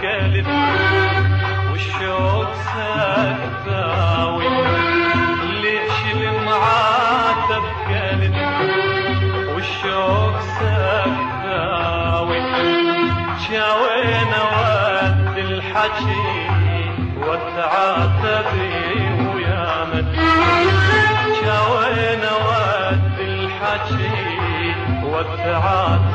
قلب والشوق سكتاوي ليش المعاتب قلب والشوق سكتاوي شاوين ود الحكي والتعاتبي ويا من شاوين ود الحكي والتعاتبي